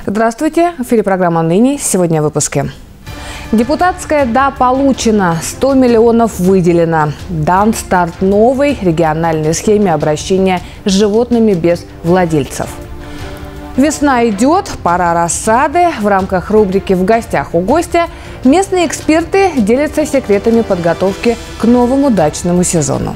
Здравствуйте! В эфире программа «Ныне». Сегодня в выпуске. Депутатская «Да» получена, 100 миллионов выделено. Дан старт новой региональной схеме обращения с животными без владельцев. Весна идет, пора рассады. В рамках рубрики «В гостях у гостя» местные эксперты делятся секретами подготовки к новому дачному сезону.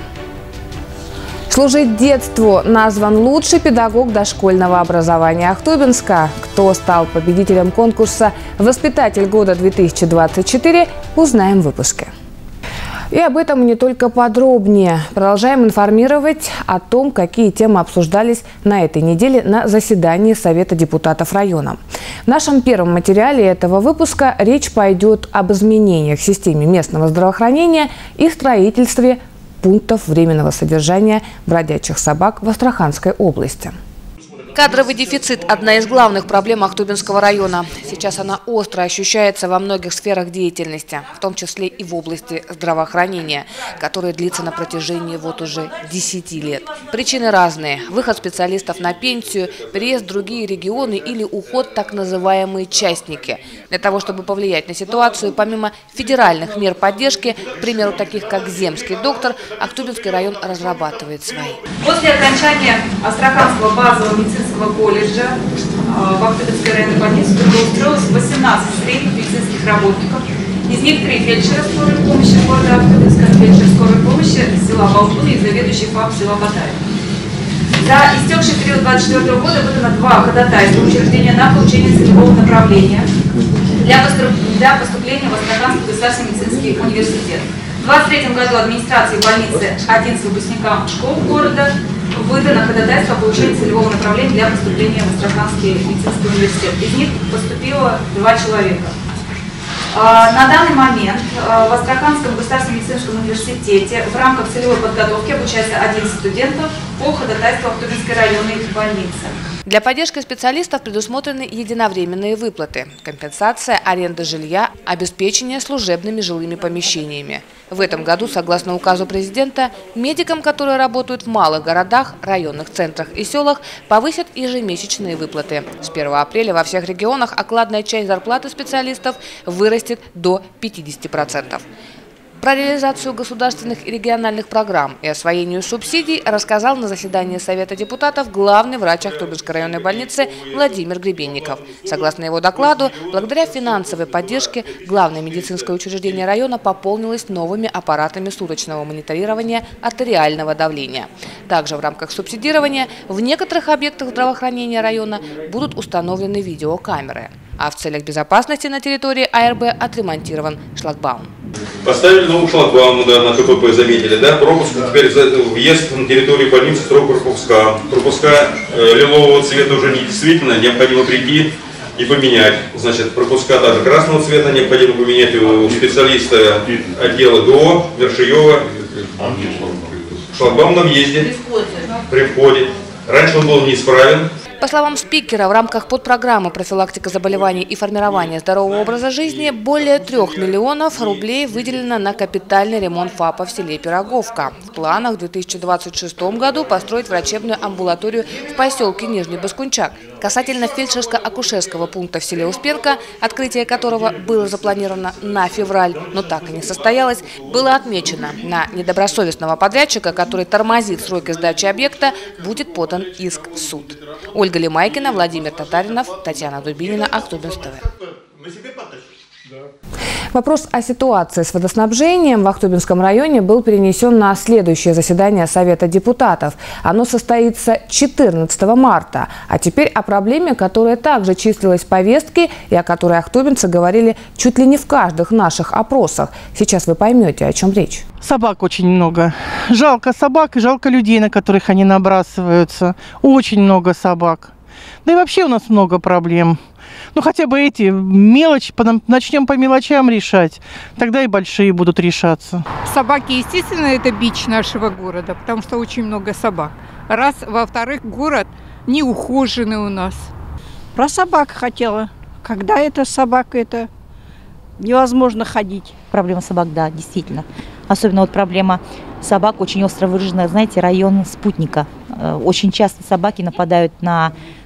«Служить детству» назван лучший педагог дошкольного образования Ахтубинска. Кто стал победителем конкурса «Воспитатель года-2024», узнаем в выпуске. И об этом не только подробнее. Продолжаем информировать о том, какие темы обсуждались на этой неделе на заседании Совета депутатов района. В нашем первом материале этого выпуска речь пойдет об изменениях в системе местного здравоохранения и строительстве пунктов временного содержания бродячих собак в Астраханской области. Кадровый дефицит – одна из главных проблем Ахтубинского района. Сейчас она остро ощущается во многих сферах деятельности, в том числе и в области здравоохранения, которая длится на протяжении уже 10 лет. Причины разные – выход специалистов на пенсию, переезд в другие регионы или уход так называемые частники. Для того, чтобы повлиять на ситуацию, помимо федеральных мер поддержки, к примеру, таких как земский доктор, Ахтубинский район разрабатывает свои. После окончания Астраханского базового медицинского колледжа в Ахтубинской районной больнице трудоустроилось 18 средних медицинских работников. Из них 3 фельдшера скорой помощи города Ахтубинска, фельдшер скорой помощи села Балкуны и заведующий ФАП села Батаева. За истекший период 2024 года выдано 2 ходатайства учреждения на получение целевого направления для поступления в Астраханский государственный медицинский университет. В 2023 году администрации больницы 11 выпускникам школ города выдано ходатайство о получении целевого направления для поступления в Астраханский медицинский университет. Из них поступило 2 человека. На данный момент в Астраханском государственном медицинском университете в рамках целевой подготовки обучается 11 студентов по ходатайству Ахтубинской районной больницы. Для поддержки специалистов предусмотрены единовременные выплаты, компенсация аренды жилья, обеспечение служебными жилыми помещениями. В этом году, согласно указу президента, медикам, которые работают в малых городах, районных центрах и селах, повысят ежемесячные выплаты. С 1 апреля во всех регионах окладная часть зарплаты специалистов вырастет до 50%. Про реализацию государственных и региональных программ и освоению субсидий рассказал на заседании Совета депутатов главный врач Ахтубинской районной больницы Владимир Гребенников. Согласно его докладу, благодаря финансовой поддержке главное медицинское учреждение района пополнилось новыми аппаратами суточного мониторирования артериального давления. Также в рамках субсидирования в некоторых объектах здравоохранения района будут установлены видеокамеры. А в целях безопасности на территории АРБ отремонтирован шлагбаум. Поставили новый шлагбаум, да, на КПП, заметили, да, пропуск, теперь въезд на территорию больницы строго пропуска. Пропуска лилового цвета уже не действительно, необходимо прийти и поменять. Значит, пропуска даже красного цвета необходимо поменять у специалиста отдела ГО Вершиева. Шлагбаум на въезде, при входе. Раньше он был неисправен. По словам спикера, в рамках подпрограммы «Профилактика заболеваний и формирование здорового образа жизни» более 3 миллионов рублей выделено на капитальный ремонт ФАПа в селе Пироговка. В планах в 2026 году построить врачебную амбулаторию в поселке Нижний Баскунчак. Касательно фельдшерско-акушерского пункта в селе Успенка, открытие которого было запланировано на февраль, но так и не состоялось, было отмечено: на недобросовестного подрядчика, который тормозит сроки сдачи объекта, будет подан иск в суд. Ольга Лемайкина, Владимир Татаринов, Татьяна Дубинина, Ахтубинск ТВ. Вопрос о ситуации с водоснабжением в Ахтубинском районе был перенесен на следующее заседание Совета депутатов. Оно состоится 14 марта. А теперь о проблеме, которая также числилась в повестке и о которой ахтубинцы говорили чуть ли не в каждых наших опросах. Сейчас вы поймете, о чем речь. Собак очень много. Жалко собак и жалко людей, на которых они набрасываются. Очень много собак. Да и вообще у нас много проблем. Ну, хотя бы эти мелочи, начнем по мелочам решать, тогда и большие будут решаться. Собаки, естественно, это бич нашего города, потому что очень много собак. Раз, во-вторых, город неухоженный у нас. Про собак хотела. Когда это собака, это невозможно ходить. Проблема собак, да, действительно. Особенно вот проблема собак очень остро выражена, знаете, район спутника. Очень часто собаки нападают на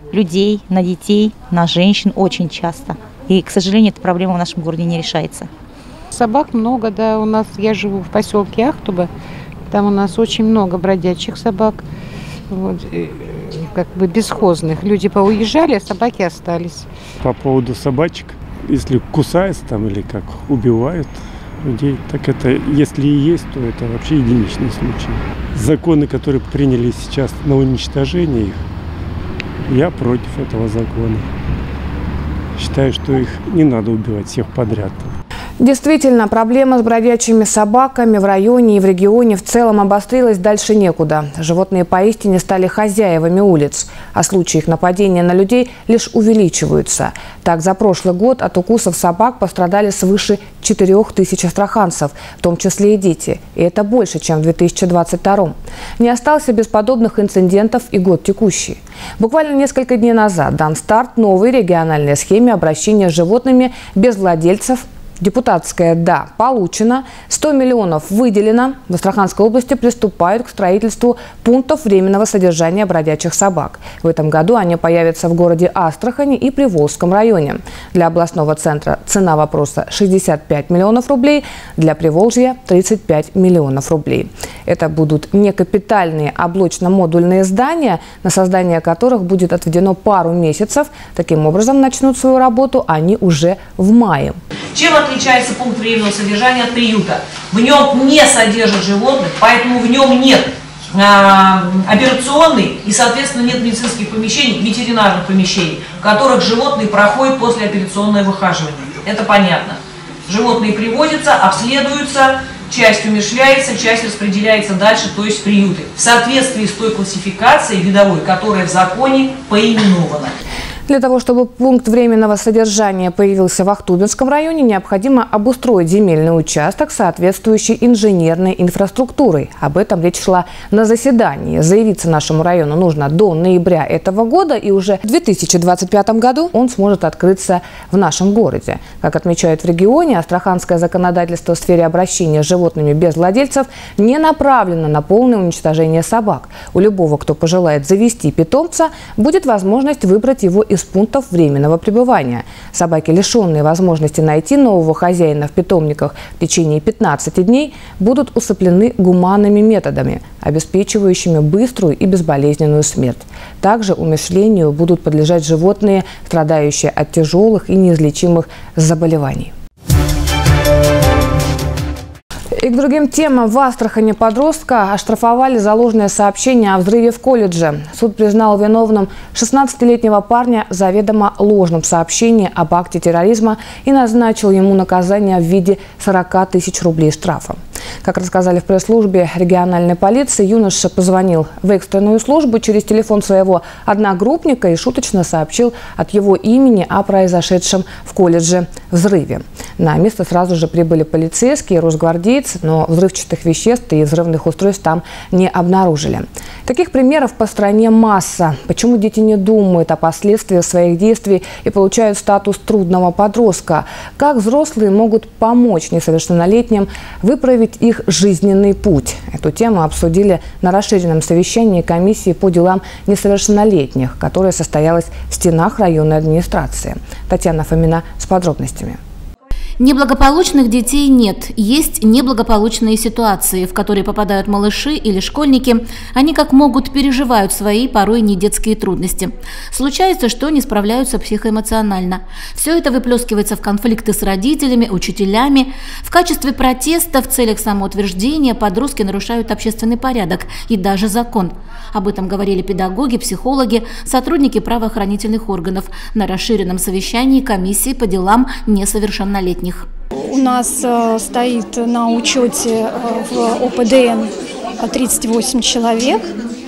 людей, на детей, на женщин очень часто. И, к сожалению, эта проблема в нашем городе не решается. Собак много, да, у нас, я живу в поселке Ахтуба, там у нас очень много бродячих собак, вот, как бы бесхозных. Люди поуезжали, а собаки остались. По поводу собачек, если кусаются там или как убивают людей, так это, если и есть, то это вообще единичный случай. Законы, которые приняли сейчас на уничтожение их, я против этого закона. Считаю, что их не надо убивать всех подряд. Действительно, проблема с бродячими собаками в районе и в регионе в целом обострилась дальше некуда. Животные поистине стали хозяевами улиц, а случаи их нападения на людей лишь увеличиваются. Так, за прошлый год от укусов собак пострадали свыше 4000 астраханцев, в том числе и дети. И это больше, чем в 2022. Не остался без подобных инцидентов и год текущий. Буквально несколько дней назад дан старт новой региональной схеме обращения с животными без владельцев. Депутатское «да» получено, 100 миллионов выделено. В Астраханской области приступают к строительству пунктов временного содержания бродячих собак. В этом году они появятся в городе Астрахани и Приволжском районе. Для областного центра цена вопроса 65 миллионов рублей, для Приволжья 35 миллионов рублей. Это будут некапитальные облачно-модульные здания, на создание которых будет отведено пару месяцев. Таким образом, начнут свою работу они уже в мае. Чем отличается пункт временного содержания от приюта? В нем не содержат животных, поэтому в нем нет операционной и, соответственно, нет медицинских помещений, ветеринарных помещений, в которых животные проходят послеоперационное выхаживание. Это понятно. Животные приводятся, обследуются, часть умерщвляется, часть распределяется дальше, то есть в приюты, в соответствии с той классификацией видовой, которая в законе поименована. Для того, чтобы пункт временного содержания появился в Ахтубинском районе, необходимо обустроить земельный участок, соответствующий инженерной инфраструктурой. Об этом речь шла на заседании. Заявиться нашему району нужно до ноября этого года, и уже в 2025 году он сможет открыться в нашем городе. Как отмечают в регионе, астраханское законодательство в сфере обращения с животными без владельцев не направлено на полное уничтожение собак. У любого, кто пожелает завести питомца, будет возможность выбрать его из пунктов временного пребывания. Собаки, лишенные возможности найти нового хозяина в питомниках в течение 15 дней, будут усыплены гуманными методами, обеспечивающими быструю и безболезненную смерть. Также умерщвлению будут подлежать животные, страдающие от тяжелых и неизлечимых заболеваний. И к другим темам. В Астрахани подростка оштрафовали за ложное сообщение о взрыве в колледже. Суд признал виновным 16-летнего парня в заведомо ложном сообщении об акте терроризма и назначил ему наказание в виде 40 тысяч рублей штрафа. Как рассказали в пресс-службе региональной полиции, юноша позвонил в экстренную службу через телефон своего одногруппника и шуточно сообщил от его имени о произошедшем в колледже взрыве. На место сразу же прибыли полицейские, росгвардейцы, но взрывчатых веществ и взрывных устройств там не обнаружили. Таких примеров по стране масса. Почему дети не думают о последствиях своих действий и получают статус трудного подростка? Как взрослые могут помочь несовершеннолетним выправить их жизненный путь? Эту тему обсудили на расширенном совещании комиссии по делам несовершеннолетних, которое состоялось в стенах районной администрации. Татьяна Фомина с подробностями. Неблагополучных детей нет. Есть неблагополучные ситуации, в которые попадают малыши или школьники. Они как могут переживают свои, порой не детские трудности. Случается, что не справляются психоэмоционально. Все это выплескивается в конфликты с родителями, учителями. В качестве протеста в целях самоутверждения подростки нарушают общественный порядок и даже закон. Об этом говорили педагоги, психологи, сотрудники правоохранительных органов на расширенном совещании комиссии по делам несовершеннолетних. У нас стоит на учете в ОПДН 38 человек,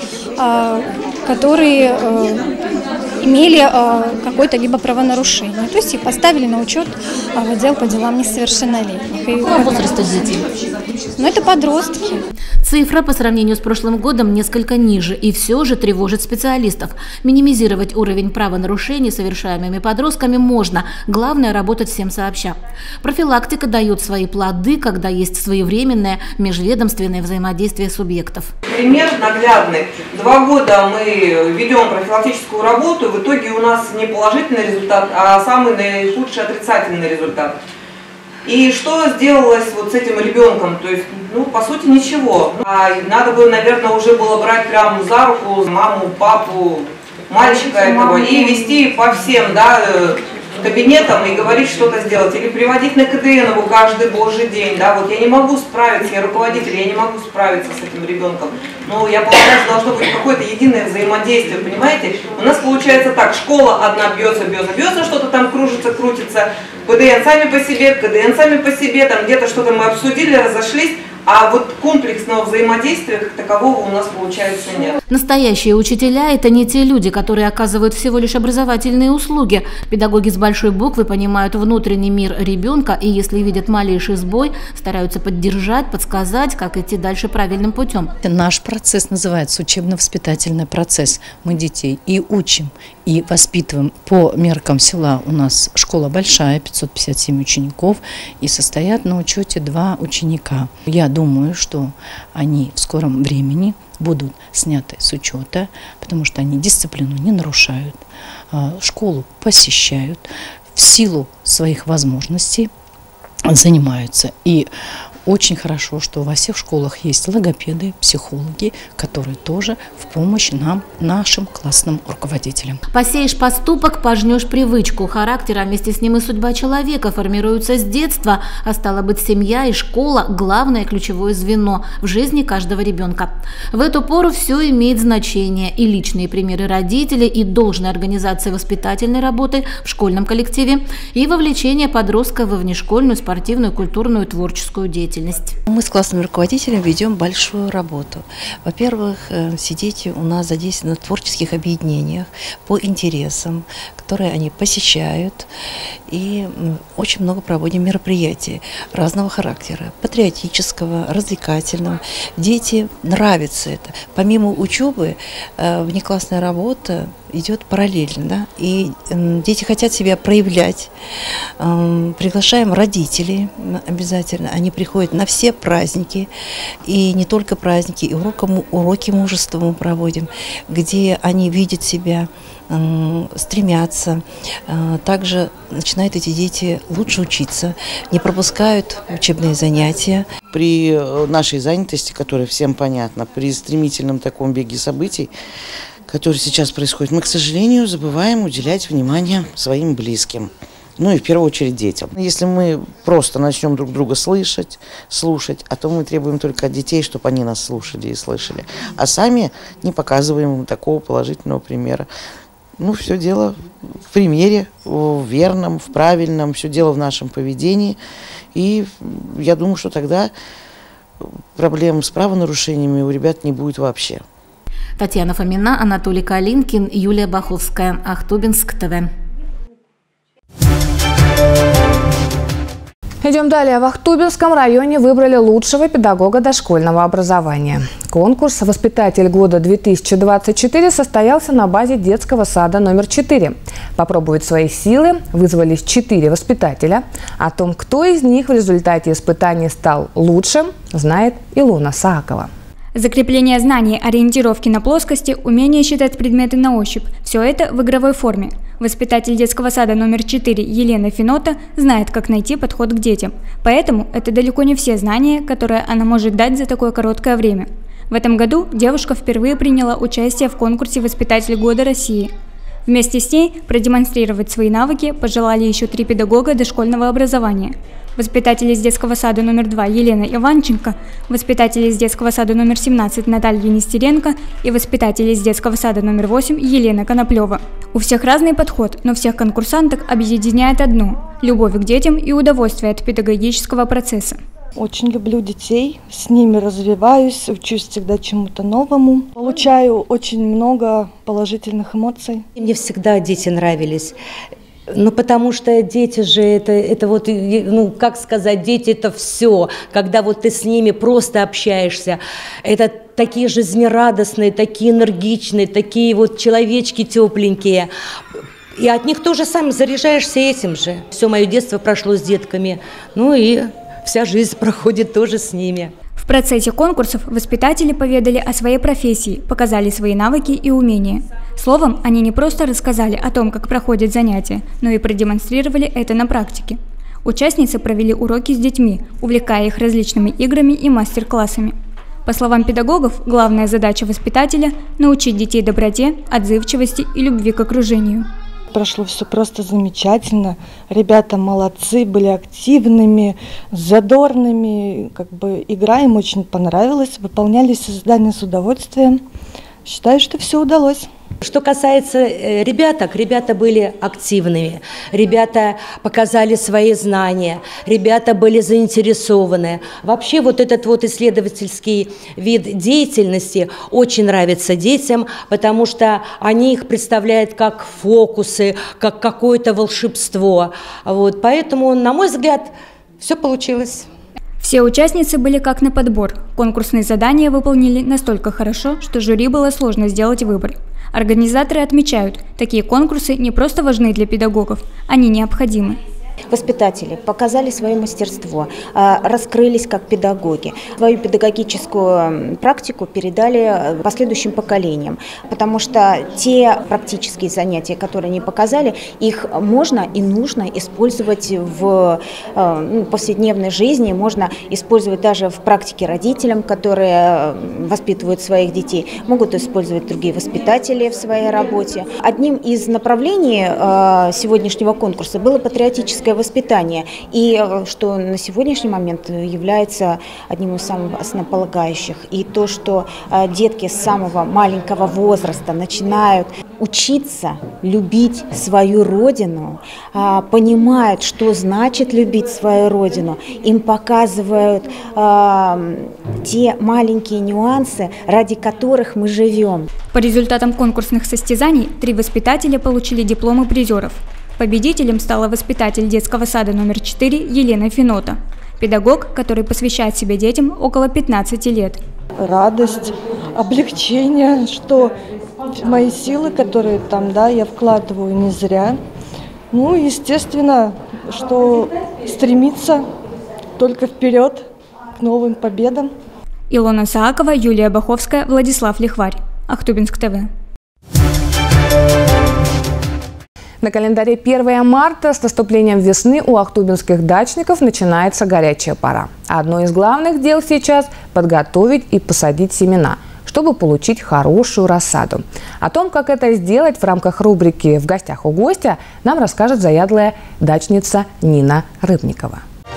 которые имели какое-то либо правонарушение. То есть их поставили на учет в отдел по делам несовершеннолетних. Какого возраста дети? Ну, это подростки. Цифра по сравнению с прошлым годом несколько ниже и все же тревожит специалистов. Минимизировать уровень правонарушений, совершаемыми подростками, можно. Главное – работать всем сообща. Профилактика дает свои плоды, когда есть своевременное межведомственное взаимодействие субъектов. Пример наглядный. 2 года мы ведем профилактическую работу, в итоге у нас не положительный результат, а самый наихудший отрицательный результат. И что сделалось вот с этим ребенком? То есть, ну, по сути, ничего. Надо бы, наверное, уже было брать прямо за руку маму, папу, мальчика этого и вести по всем, да, кабинетам и говорить, что-то сделать. Или приводить на КДН его каждый божий день. Да, вот я не могу справиться, я руководитель, я не могу справиться с этим ребенком. Но я полагаю, что должно быть какое-то единое взаимодействие, понимаете? У нас получается так, школа одна бьется, что-то там кружится, крутится. ПДН сами по себе, КДН сами по себе, там где-то что-то мы обсудили, разошлись. А вот комплексного взаимодействия как такового у нас получается нет. Настоящие учителя – это не те люди, которые оказывают всего лишь образовательные услуги. Педагоги с большой буквы понимают внутренний мир ребенка и, если видят малейший сбой, стараются поддержать, подсказать, как идти дальше правильным путем. Наш процесс называется учебно-воспитательный процесс. Мы детей и учим, и воспитываем. По меркам села у нас школа большая, 557 учеников, и состоят на учете 2 ученика. Я думаю, что они в скором времени будут сняты с учета, потому что они дисциплину не нарушают, школу посещают, в силу своих возможностей занимаются. И очень хорошо, что во всех школах есть логопеды, психологи, которые тоже в помощь нам, нашим классным руководителям. Посеешь поступок, пожнешь привычку. Характер, а вместе с ним и судьба человека формируются с детства, а стало быть, семья и школа – главное ключевое звено в жизни каждого ребенка. В эту пору все имеет значение: и личные примеры родителей, и должная организация воспитательной работы в школьном коллективе, и вовлечение подростка во внешкольную, спортивную, культурную, творческую деятельность. Мы с классным руководителем ведем большую работу. Во-первых, все дети у нас задействованы в творческих объединениях по интересам, которые они посещают. И очень много проводим мероприятий разного характера, патриотического, развлекательного. Дети нравится это. Помимо учебы, внеклассная работа идет параллельно, да? И дети хотят себя проявлять. Приглашаем родителей обязательно. Они приходят на все праздники, и не только праздники, и уроки мужества мы проводим, где они видят себя, стремятся. Также начинают эти дети лучше учиться, не пропускают учебные занятия. При нашей занятости, которая всем понятна, при стремительном таком беге событий, который сейчас происходит, мы, к сожалению, забываем уделять внимание своим близким. Ну и в первую очередь детям. Если мы просто начнем друг друга слышать, слушать, а то мы требуем только от детей, чтобы они нас слушали и слышали, а сами не показываем им такого положительного примера. Ну, все дело в примере, в верном, в правильном, все дело в нашем поведении. И я думаю, что тогда проблем с правонарушениями у ребят не будет вообще. Татьяна Фомина, Анатолий Калинкин, Юлия Баховская, Ахтубинск ТВ. Идем далее. В Ахтубинском районе выбрали лучшего педагога дошкольного образования. Конкурс «Воспитатель года-2024» состоялся на базе детского сада номер 4. Попробовать свои силы вызвались 4 воспитателя. О том, кто из них в результате испытаний стал лучшим, знает Илона Саакова. Закрепление знаний, ориентировки на плоскости, умение считать предметы на ощупь – все это в игровой форме. Воспитатель детского сада номер 4 Елена Финота знает, как найти подход к детям. Поэтому это далеко не все знания, которые она может дать за такое короткое время. В этом году девушка впервые приняла участие в конкурсе «Воспитатель года России». Вместе с ней продемонстрировать свои навыки пожелали еще 3 педагога дошкольного образования. Воспитатель из детского сада номер 2 Елена Иванченко, воспитатель из детского сада номер 17 Наталья Нестеренко и воспитатель из детского сада номер 8 Елена Коноплева. У всех разный подход, но всех конкурсанток объединяет одно – любовь к детям и удовольствие от педагогического процесса. Очень люблю детей, с ними развиваюсь, учусь всегда чему-то новому. Получаю очень много положительных эмоций. Мне всегда дети нравились. Ну, потому что дети же, это вот, ну, как сказать, дети это все. Когда вот ты с ними просто общаешься, это такие жизнерадостные, такие энергичные, такие вот человечки тепленькие. И от них тоже сам заряжаешься этим же. Все мое детство прошло с детками, ну и вся жизнь проходит тоже с ними. В процессе конкурсов воспитатели поведали о своей профессии, показали свои навыки и умения. Словом, они не просто рассказали о том, как проходят занятия, но и продемонстрировали это на практике. Участницы провели уроки с детьми, увлекая их различными играми и мастер-классами. По словам педагогов, главная задача воспитателя – научить детей доброте, отзывчивости и любви к окружению. Прошло все просто замечательно. Ребята молодцы, были активными, задорными. Как бы игра им очень понравилась, выполняли задания с удовольствием. Считаю, что все удалось. Что касается ребяток, ребята были активными, ребята показали свои знания, ребята были заинтересованы. Вообще вот этот вот исследовательский вид деятельности очень нравится детям, потому что они их представляют как фокусы, как какое-то волшебство. Вот, поэтому, на мой взгляд, все получилось. Все участницы были как на подбор. Конкурсные задания выполнили настолько хорошо, что жюри было сложно сделать выбор. Организаторы отмечают, такие конкурсы не просто важны для педагогов, они необходимы. Воспитатели показали свое мастерство, раскрылись как педагоги. Свою педагогическую практику передали последующим поколениям, потому что те практические занятия, которые они показали, их можно и нужно использовать в повседневной жизни, можно использовать даже в практике родителям, которые воспитывают своих детей, могут использовать другие воспитатели в своей работе. Одним из направлений сегодняшнего конкурса было патриотическое воспитание, и что на сегодняшний момент является одним из самых основополагающих. И то, что детки с самого маленького возраста начинают учиться любить свою родину, понимают, что значит любить свою родину, им показывают те маленькие нюансы, ради которых мы живем. По результатам конкурсных состязаний 3 воспитателя получили дипломы призеров. Победителем стала воспитатель детского сада номер 4 Елена Финота. Педагог, который посвящает себя детям около 15 лет. Радость, облегчение, что мои силы, которые там, да, я вкладываю не зря. Ну, естественно, что стремиться только вперед к новым победам. Илона Саакова, Юлия Баховская, Владислав Лихварь. Ахтубинск ТВ. На календаре 1 марта с наступлением весны у ахтубинских дачников начинается горячая пора. Одно из главных дел сейчас – подготовить и посадить семена, чтобы получить хорошую рассаду. О том, как это сделать в рамках рубрики «В гостях у гостя», нам расскажет заядлая дачница Нина Рыбникова.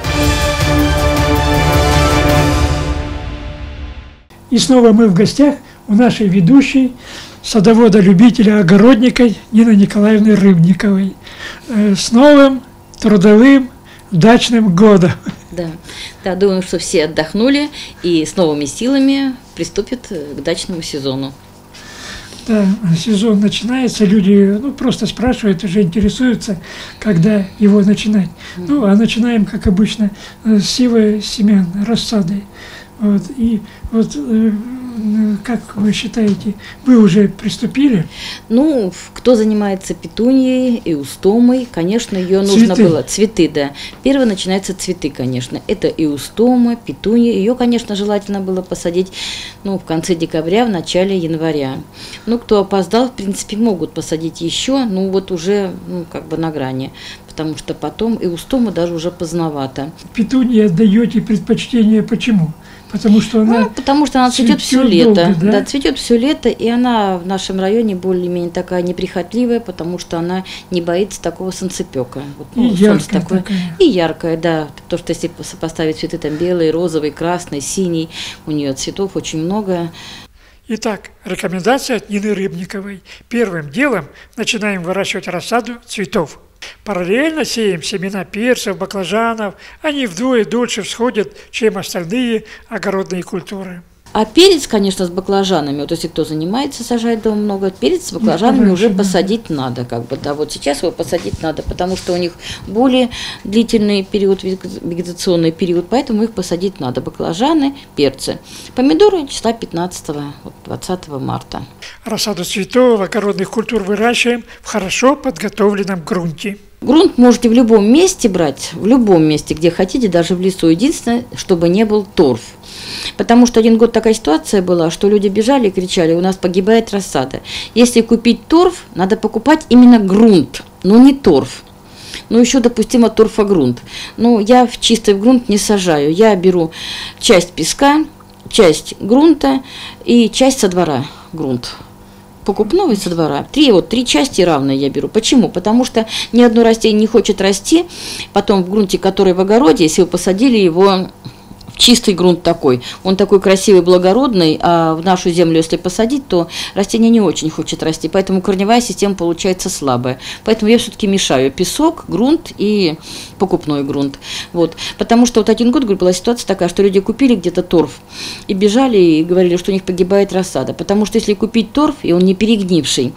И снова мы в гостях у нашей ведущей, садовода-любителя, огородника Нины Николаевны Рыбниковой. С новым трудовым дачным годом. Да, думаю, что все отдохнули и с новыми силами приступят к дачному сезону. Да, сезон начинается, люди просто спрашивают, уже интересуются, когда его начинать. Ну, а начинаем, как обычно, с севы семян, рассады. Вот, и вот как вы считаете, вы уже приступили? Ну, кто занимается петуньей и эустомой, конечно, ее нужно было. Цветы, да. Первое начинается цветы, конечно. Это эустома, петунья. Ее, конечно, желательно было посадить в конце декабря, в начале января. Ну, кто опоздал, в принципе, могут посадить еще, уже как бы на грани. Потому что потом эустома даже уже поздновато. Петуньи отдаете предпочтение почему? Потому что она цветет все лето. Долго, да? Да, цветет все лето, и она в нашем районе более-менее такая неприхотливая, потому что она не боится такого солнцепека. И яркая такое. И яркая, да. То, что если сопоставить цветы там белый, розовый, красный, синий, у нее цветов очень много. Итак, рекомендация от Нины Рыбниковой. Первым делом начинаем выращивать рассаду цветов. Параллельно сеем семена перцев, баклажанов. Они вдвое дольше всходят, чем остальные огородные культуры. А перец, конечно, с баклажанами, вот если кто занимается, сажает дома много, перец с баклажанами уже посадить надо, как бы, да, вот сейчас его посадить надо, потому что у них более длительный период, вегетационный период, поэтому их посадить надо, баклажаны, перцы. Помидоры числа 15-20 марта. Рассаду цветов, огородных культур выращиваем в хорошо подготовленном грунте. Грунт можете в любом месте брать, в любом месте, где хотите, даже в лесу. Единственное, чтобы не был торф. Потому что один год такая ситуация была, что люди бежали и кричали, у нас погибает рассада. Если купить торф, надо покупать именно грунт, но не торф. Ну, еще допустимо торфогрунт. Но я в чистый грунт не сажаю. Я беру часть песка, часть грунта и часть со двора грунт. Покупного и со двора. Три части равные я беру. Почему? Потому что ни одно растение не хочет расти, потом в грунте, который в огороде, если вы посадили его в чистый грунт такой, он такой красивый, благородный, а в нашу землю, если посадить, то растение не очень хочет расти, поэтому корневая система получается слабая. Поэтому я все-таки мешаю песок, грунт и покупной грунт. Вот. Потому что вот один год, говорю, была ситуация такая, что люди купили где-то торф и бежали и говорили, что у них погибает рассада. Потому что если купить торф, и он не перегнивший,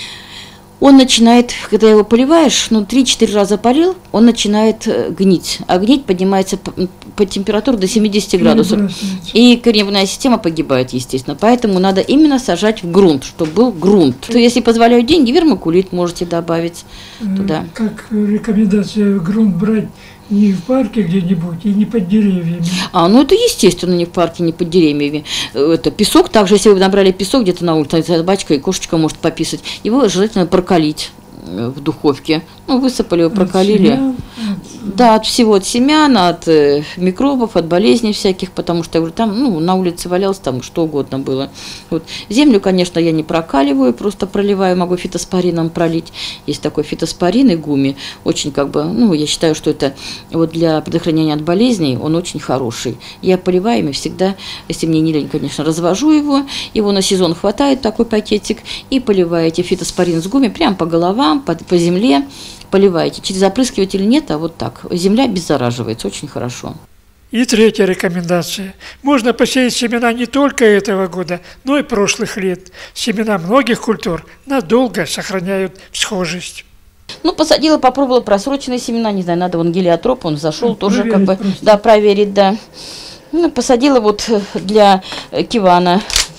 он начинает, когда его поливаешь, 3-4 раза полил, он начинает гнить. А гнить поднимается по температуре до 70 градусов. И корневая система погибает, естественно. Поэтому надо именно сажать в грунт, чтобы был грунт. То если позволяют деньги, вермикулит можете добавить туда. Как рекомендация грунт брать не в парке где-нибудь и не под деревьями. Это естественно, не в парке, не под деревьями. Это песок, также, если вы набрали песок где-то на улице, собачка и кошечка может пописать, его желательно прокалить в духовке. Высыпали его, прокалили. Да, от всего, от семян, от микробов, от болезней всяких, потому что, я говорю, там, на улице валялось, там что угодно было. Вот. Землю, конечно, я не прокаливаю, просто проливаю, могу фитоспорином пролить. Есть такой фитоспорин и гуми, очень я считаю, что это вот для предохранения от болезней, он очень хороший. Я поливаю ими всегда, если мне не лень, конечно, развожу его на сезон хватает, такой пакетик, и поливаете фитоспорин с гуми прямо по головам, по земле, поливаете. Через опрыскиватель нет, а вот так. Земля обеззараживается, очень хорошо. И третья рекомендация. Можно посеять семена не только этого года, но и прошлых лет. Семена многих культур надолго сохраняют схожесть. Посадила, попробовала просроченные семена, не знаю, надо, гелиотроп, он зашел тоже проверить, да. Посадила для кивана.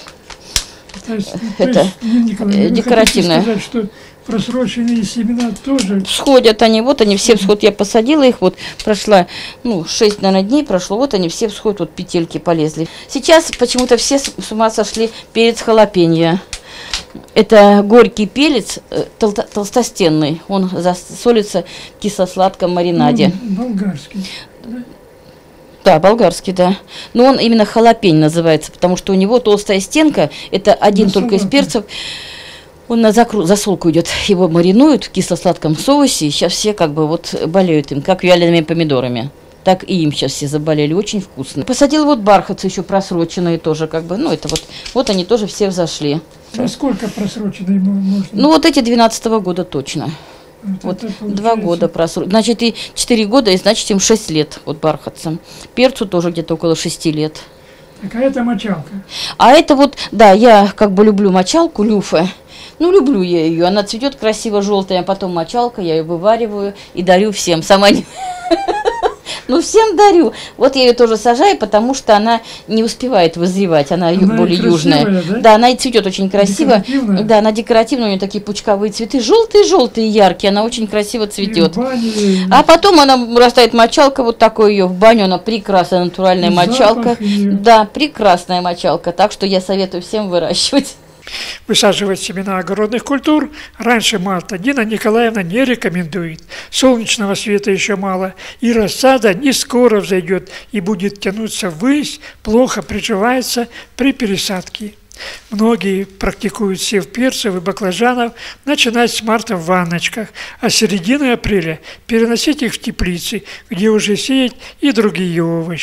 Это декоративное. Просроченные семена тоже всходят они, они все всходят. Я посадила их, прошло 6, наверное, дней прошло, они все всходят, петельки полезли. Сейчас почему-то все с ума сошли перец халапеньо. Это горький перец, толстостенный, он засолится в кисло-сладком маринаде. Болгарский. Да, болгарский, да. Но он именно халапень называется, потому что у него толстая стенка, это один только из перцев. Он на засолку идет, его маринуют в кисло-сладком соусе, и сейчас все болеют им, как вялеными помидорами. Так и им сейчас все заболели, очень вкусно. Посадила бархатцы еще просроченные тоже, это они тоже все взошли. А сколько просроченные можно? Эти 12-го года точно. 2 года просроченные. Значит, и 4 года, и значит, им 6 лет бархатцам. Перцу тоже где-то около 6 лет. Так, а это мочалка? А это я люблю мочалку, люфе. Люблю я ее. Она цветет красиво желтая, а потом мочалка, я ее вывариваю и дарю всем. Сама не... всем дарю. Я ее тоже сажаю, потому что она не успевает вызревать. Она более южная. Да, она и цветет очень красиво. Декоративная? Да, она декоративная, у нее такие пучковые цветы. Желтые-желтые, яркие. Она очень красиво цветет. А потом она растает мочалка, такой ее в баню. Она прекрасная, натуральная мочалка. Да, прекрасная мочалка. Так что я советую всем выращивать. Высаживать семена огородных культур раньше марта Нина Николаевна не рекомендует. Солнечного света еще мало, и рассада не скоро взойдет и будет тянуться ввысь, плохо приживается при пересадке. Многие практикуют сев перцев и баклажанов начинать с марта в ванночках, а с середины апреля переносить их в теплицы, где уже сеять и другие овощи.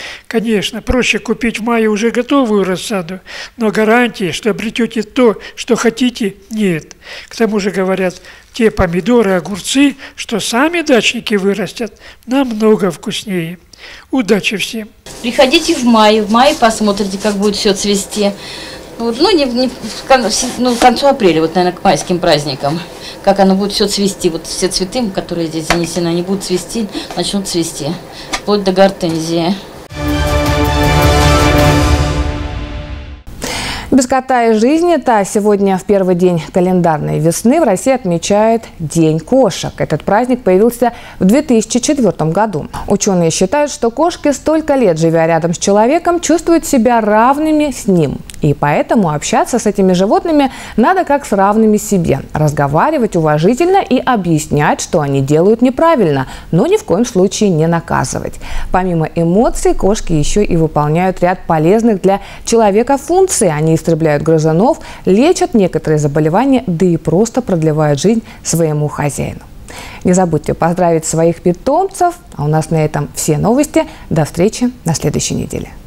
Конечно, проще купить в мае уже готовую рассаду, но гарантии, что обретете то, что хотите, нет. К тому же, говорят, те помидоры, огурцы, что сами дачники вырастят, намного вкуснее. Удачи всем! Приходите в мае посмотрите, как будет все цвести. Вот, к концу апреля, вот, наверное, к майским праздникам, как оно будет все цвести. Вот все цветы, которые здесь занесены, они будут цвести, начнут цвести, вплоть до гортензии. Без кота и жизни-то сегодня, в первый день календарной весны, в России отмечают День кошек. Этот праздник появился в 2004 году. Ученые считают, что кошки, столько лет живя рядом с человеком, чувствуют себя равными с ним. И поэтому общаться с этими животными надо как с равными себе. Разговаривать уважительно и объяснять, что они делают неправильно, но ни в коем случае не наказывать. Помимо эмоций, кошки еще и выполняют ряд полезных для человека функций. Они истребляют грызунов, лечат некоторые заболевания, да и просто продлевают жизнь своему хозяину. Не забудьте поздравить своих питомцев. А у нас на этом все новости. До встречи на следующей неделе.